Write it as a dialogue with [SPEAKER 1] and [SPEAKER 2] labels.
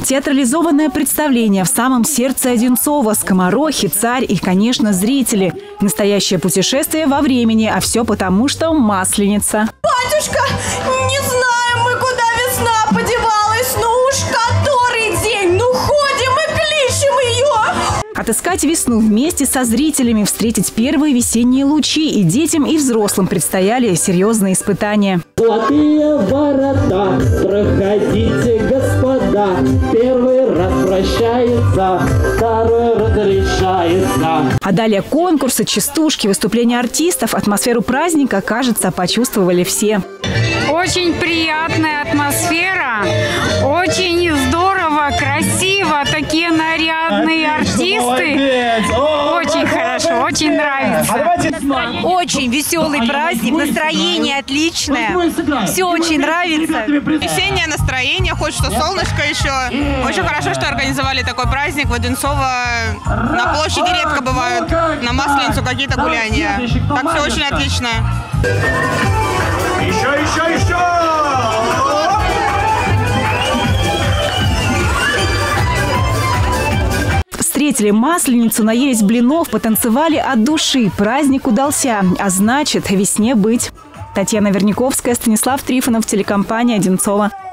[SPEAKER 1] Театрализованное представление в самом сердце Одинцова. Скоморохи, царь и, конечно, зрители. Настоящее путешествие во времени, а все потому, что Масленица.
[SPEAKER 2] Батюшка, не знаем мы, куда весна подевалась, но уж который день, ходим и кличем ее.
[SPEAKER 1] Отыскать весну вместе со зрителями, встретить первые весенние лучи. И детям, и взрослым предстояли серьезные испытания.
[SPEAKER 3] Золотые ворота, проходите, господа. Первый раз прощается, второй разрешается.
[SPEAKER 1] А далее конкурсы, частушки, выступления артистов. Атмосферу праздника, кажется, почувствовали все.
[SPEAKER 4] Очень приятная атмосфера, очень здорово, красиво, такие нарядные артисты. Очень хорошо, очень нравится.
[SPEAKER 2] Очень веселый праздник, настроение отличное, все очень нравится.
[SPEAKER 5] Весеннее настроение, хоть что солнышко еще. Очень хорошо, что организовали такой праздник в Одинцово. На площади редко бывают, на Масленицу какие-то гуляния. Так все очень отлично.
[SPEAKER 6] Еще!
[SPEAKER 1] Встретили Масленицу, наелись блинов, потанцевали от души. Праздник удался, а значит, весне быть. Татьяна Верняковская, Станислав Трифонов, телекомпания «Одинцово».